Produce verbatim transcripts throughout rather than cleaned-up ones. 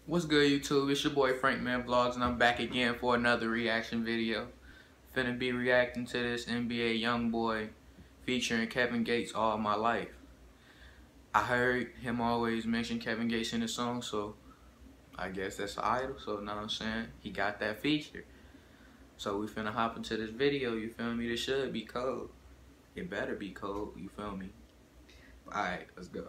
What's good, YouTube? It's your boy FrankMan Vlogs, and I'm back again for another reaction video. Finna be reacting to this N B A Youngboy featuring Kevin Gates, All My Life. I heard him always mention Kevin Gates in the song, so I guess that's an idol. So now I'm saying he got that feature. So we finna hop into this video. You feel me? This should be cold. It better be cold. You feel me? All right, let's go.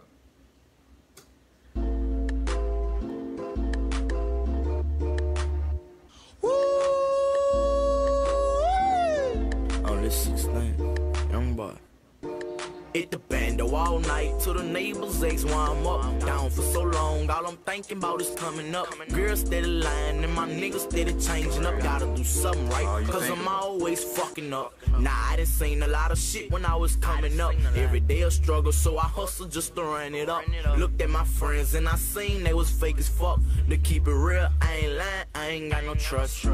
sixteen, Youngboy. Hit the bando all night till the neighbors ask why I'm up. Down for so long, all I'm thinking about is coming up. Girls steady lying and my niggas steady changing up. Gotta do something right, cause I'm always fucking up. Nah, I done seen a lot of shit when I was coming up. Every day a struggle, so I hustle just to run it up. Looked at my friends and I seen they was fake as fuck. To keep it real, I ain't lying, I ain't got no trust.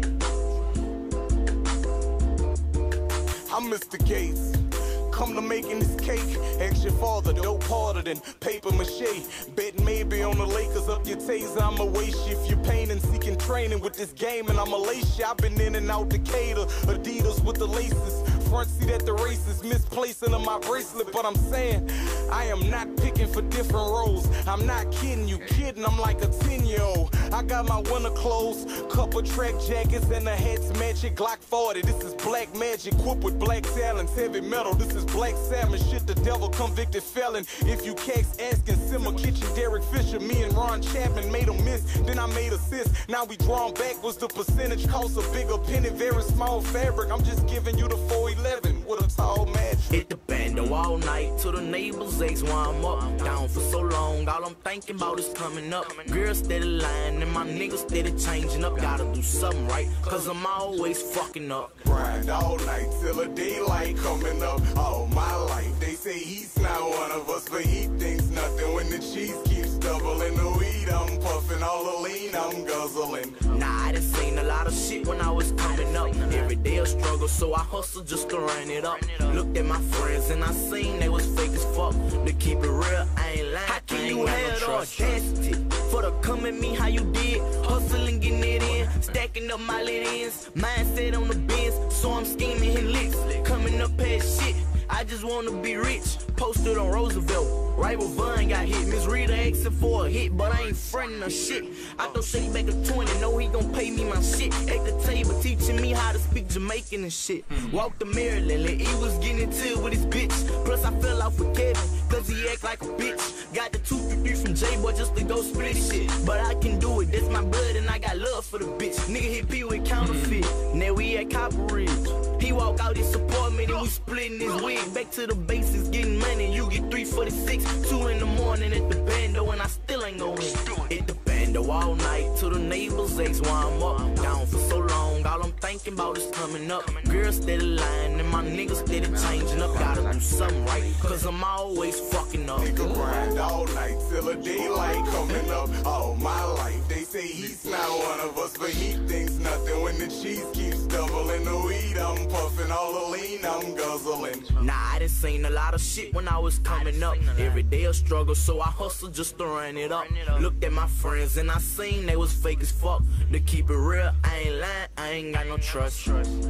I'm Mister Gates, come to making this cake. Ask your father, dope harder than paper mache. Bet maybe on the Lakers up your taser, I'ma waste you. If you're painting, seeking training with this game, and I'ma lace you. I've been in and out Decatur, Adidas with the laces. Front seat at the races, misplacing of my bracelet. But I'm saying, I am not picking for different roles. I'm not kidding you, kidding, I'm like a ten-year-old. I got my winter clothes, couple track jackets, and the hats matching Glock forty. This is black magic, equipped with black talents, heavy metal. This is black salmon, shit the devil, convicted felon. If you cats asking, Simmer Kitchen, Derek Fisher, me and Ron Chapman made a miss, then I made assist. Now we drawn backwards, the percentage costs a bigger penny, very small fabric. I'm just giving you the four eleven with a tall match. Hit the bando all night till the neighbors ask why I'm up. Down for so long, all I'm thinking about is coming up. Girls steady lying and my niggas steady changing up. Gotta do something right, cause I'm always fucking up. Grind all night till the daylight coming up. All my life, they say he's not one of us, but he thinks nothing when the cheese keeps doubling. The weed I'm puffing, all the lean I'm guzzling. Nah, I done seen a lot of shit when I was coming up. Every day a struggle, so I hustle just to run it up. Looked at my friends and I seen they was fake as fuck. To keep it real, I ain't lying. How can you have the audacity for to come at me how you did? Hustling, getting it in, stacking up my lit ends. Mindset on the bins, so I'm scheming hit licks. Coming up past shit, I just wanna be rich. Posted on Roosevelt, right where Vaughn got hit. Miss Rita asking for a hit, but I ain't frontin' her shit. I throw Shake back a twenty, know he gon' pay me my shit. At the table, teaching me how to speak Jamaican and shit. Walked to Maryland, and he was getting into with his bitch. Plus I fell off with Kevin, cause he act like a bitch. Got the two fifty from J-Boy just to go split shit. But I can do it, that's my blood, and I got love for the bitch. Nigga hit P with counterfeit, now we at Copper Ridge. He walk out his apartment and we splitting his wig. Back to the basics, getting money, you get three forty-six. Two in the morning at the bando, and I still ain't gon' win. Hit the bando all night till the neighbors ask why I'm up. Down for so long, all I'm thinking about is coming up. Girls steady lying and my niggas steady changing up. Gotta do something right, cause I'm always fucking up. Nigga grind all night till the daylight coming up. All my life, they say he's not one of us, but he thinks nothing when the cheese keeps doubling. The weed I'm puffing, all the lean I'm guzzling. Nah, I done seen a lot of shit when I was coming up. Every day a struggle, so I hustle just to run it up. Looked at my friends and I seen they was fake as fuck. To keep it real, I ain't lying, I ain't got no trust.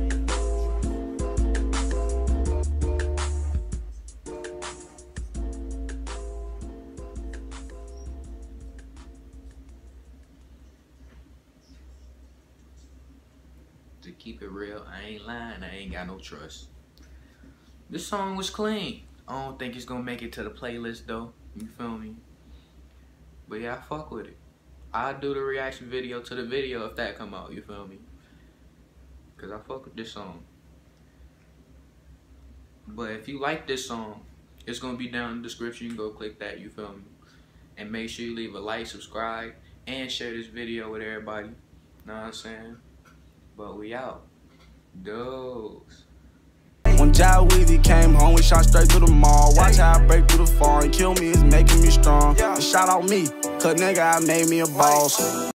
To keep it real, I ain't lying, I ain't got no trust. This song was clean. I don't think it's gonna make it to the playlist though. You feel me? But yeah, I fuck with it. I'll do the reaction video to the video if that come out, you feel me? Cause I fuck with this song. But if you like this song, it's gonna be down in the description. You can go click that, you feel me? And make sure you leave a like, subscribe, and share this video with everybody. Know what I'm saying? But we out. Dose. When Jai Weezy came home, we shot straight to the mall. Watch how I break through the fall and kill me, it's making me strong. And shout out me, cause nigga, I made me a boss.